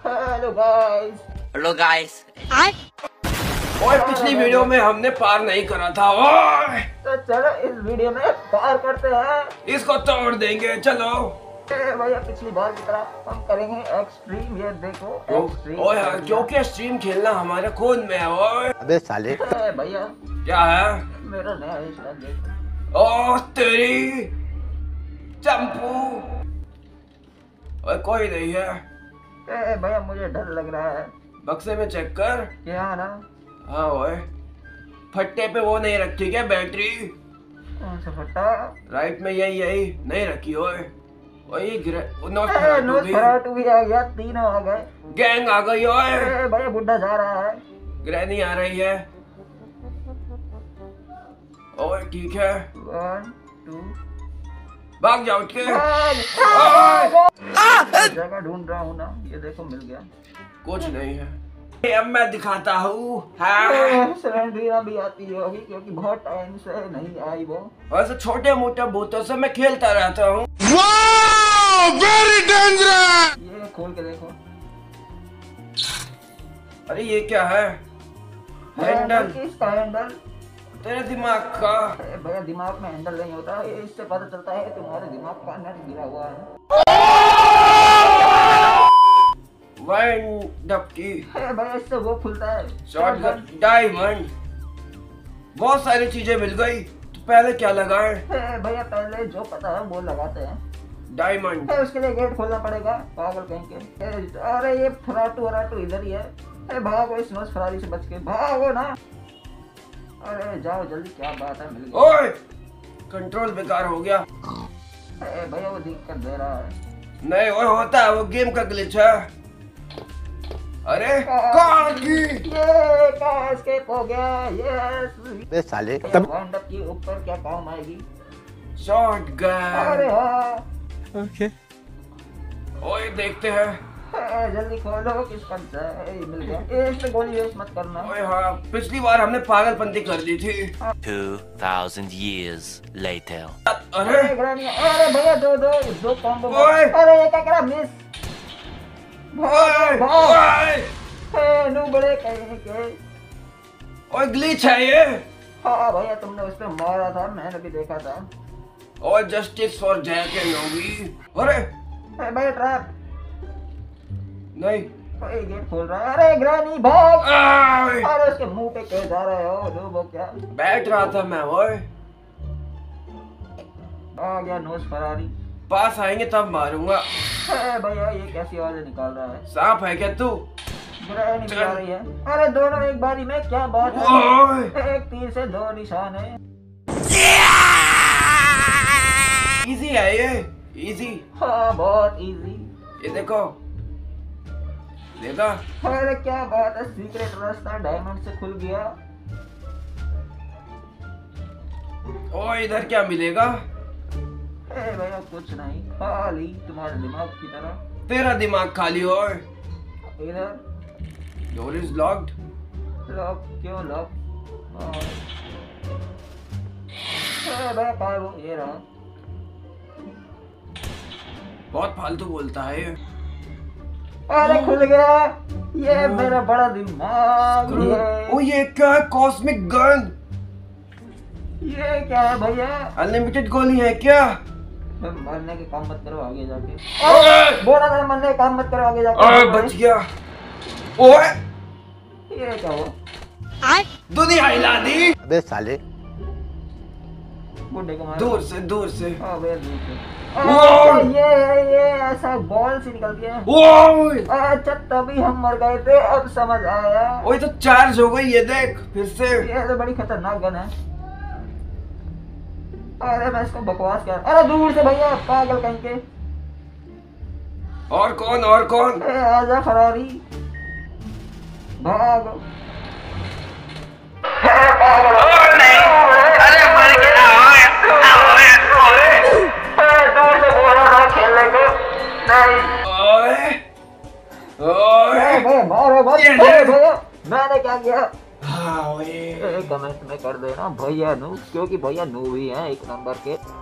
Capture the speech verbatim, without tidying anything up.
Hello guys. Hello guys. और पिछली video में हमने पार नहीं करा था। ओए तो चलो इस वीडियो में पार करते हैं। इसको तोड़ देंगे, चलो। ए भैया पिछली बार की तरह हम करेंगे एक्सट्रीम। ये देखो एक्सट्रीम। ओए यार, क्योंकि स्ट्रीम खेलना हमारे खून में है। ओए अबे साले। ए भैया क्या है? मेरा नया हेयर देखो। ओ तेरी चंपू। ओए कोई नहीं है। ए भैया मुझे डर लग रहा है। बक्से में चेक कर। यहाँ ना। हाँ ओए, फट्टे पे वो नहीं रखी क्या बैटरी? कौन सा फट्टा? राइट में यही यही नहीं रखी। ओए ओए ये नोट नोस्फेरातु भी आ गया, तीनों आ गए। गैंग आ गई। ओए ए भैया बुड्ढा जा रहा है। ग्रैनी आ रही है। ओए ठीक है, वन टू भाग जाओ उठ के। जगह ढूंढ रहा हूँ ना। ये देखो मिल गया। कुछ नहीं है। अब मैं दिखाता हूँ। हाँ। सिलेंडरिया भी आती होगी क्योंकि बहुत टाइम से नहीं आई वो। वैसे छोटे मोटे भूतों से मैं खेलता रहता हूँ। Very dangerous. ये खोल के देखो। अरे ये क्या है? हैंडल। किसका हैंडल? तेरे दिमाग का। भैया दिमाग में हैंडल नहीं होता है। इससे पता चलता है तुम्हारे दिमाग का नट गिरा हुआ है। वाइंड अप की। भैया इससे वो खुलता है। शॉटगन, डायमंड, बहुत सारी चीजें मिल गई। तो पहले क्या लगाए? भैया पहले जो पता है वो लगाते हैं। डायमंड। उसके लिए गेट खोलना पड़ेगा। पागल कहीं के। अरे ये फराटू वराटू इधर ही है। भागो इस नोस फरारी से बच के भागो ना। अरे जाओ जल्दी, क्या बात है मिल गया। ओए कंट्रोल बेकार हो गया। भैया वो दिक्कत दे रहा है। नहीं ओए होता है, वो गेम का ग्लिच है। अरे कार की। ये कार एस्केप हो गया। यस। बे साले। तब वाइंड अप की ऊपर क्या काम आएगी? शॉटगन। अरे हाँ। ओके। ओए देखते हैं। जल्दी खोलो किस पर से मिल गया। इस पे गोली वेस्ट मत करना। ओए हाँ, पिछली बार हमने पागलपंती कर दी थी। Two thousand years later. अरे अरे भैया दो दो दो कॉम्बो। ओए। अरे ये क्या करा? मिस। ओए ओए नो बड़े कहीं के। ओए ग्लिच है ये। हाँ भैया तुमने उस पे मारा था, मैंने भी देखा था। और justice for Jack and Nobi. अरे भैया ट्रैप। नहीं। ये गेट खोल रहा है। अरे ग्रैनी भाग। आए। अरे उसके मुंह पे कह जा रहे हो लो वो क्या? बैठ रहा था मैं। ओए आ गया नोस फरारी। पास आएंगे तब मारूंगा। भैया ये कैसी आवाजें निकाल रहा है? सांप है क्या तू? ग्रैनी भी आ रही है। अरे दोनों एक बारी में, क्या बात है? ओए एक तीर से दो निशान है। इजी है ये, इजी। हाँ बहुत इजी। ये देखो, देखा? अरे क्या बात है, सीक्रेट रास्ता डायमंड से खुल गया। ओ इधर क्या मिलेगा? ए भैया कुछ नहीं, खाली तुम्हारे दिमाग की तरह। तेरा दिमाग खाली हो। इधर डोर इज लॉक्ड। लॉक क्यों लॉक? ए भैया कहाँ है वो? ये रहा। बहुत फालतू बोलता है ये। अरे खुल गया। ये मेरा बड़ा दिमाग है। ओ ये क्या है? Cosmic gun. ये क्या है भैया? अनलिमिटेड गोली है क्या? मरने के काम मत करो आगे जाके। बोला था मरने के काम मत करो आगे जाके। अरे बच गया। ओए ये क्या हुआ? दुनिया हिला दी। अबे साले। बुड्ढे को मार। दूर से, दूर से। अबे दूर से। ओए! ये ये ऐसा बॉल से निकल गया। ओए अच्छा तभी हम मर गए थे, अब समझ आया। ओए तो चार्ज हो गई, ये देख फिर से। ये तो बड़ी खतरनाक गन है। अरे मैं इसको बकवास कर। अरे दूर से भैया, पागल कहीं के। और कौन और कौन? ए, आजा फरारी भाग। अरे मर गया। दूर से बोला था खेलने को। नहीं ओए ओए भैया मारो मत। ये भैया भैया मैंने क्या किया? हाँ ओए कमेंट में कर देना भैया नू, क्योंकि भैया नू भी है एक नंबर के।